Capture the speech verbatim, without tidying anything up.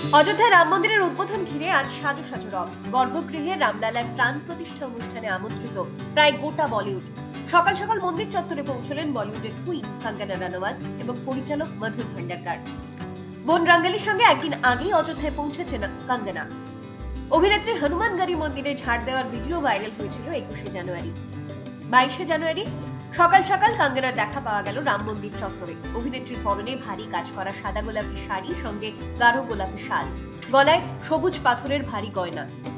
অযোধ্যায় রাম মন্দিরের উদ্বোধন ঘিরে আজ সাজো সাজো রব। গর্ভগৃহে রামলালার প্রাণ প্রতিষ্ঠা অনুষ্ঠানে আমন্ত্রিত প্রায় গোটা বলিউড। সকাল সকাল মন্দির চত্বরে পৌঁছলেন বলিউডের কুইন কঙ্গনা রানাওয়াত এবং পরিচালক মধুর ভান্ডারকার। বোন রাঙ্গালির সঙ্গে একদিন আগেই অযোধ্যায় পৌঁছেছেন কঙ্গনা। অভিনেত্রী হনুমানগড়ি মন্দিরে ঝাড় দেওয়ার ভিডিও ভাইরাল হয়েছিল একুশে জানুয়ারি। বাইশে জানুয়ারি সকাল সকাল কঙ্গনার দেখা পাওয়া গেল রাম মন্দির চত্বরে। অভিনেত্রীর পরনে ভারী কাজ করা সাদা গোলাপি শাড়ি, সঙ্গে গাঢ় গোলাপি শাল, গলায় সবুজ পাথরের ভারী গয়না।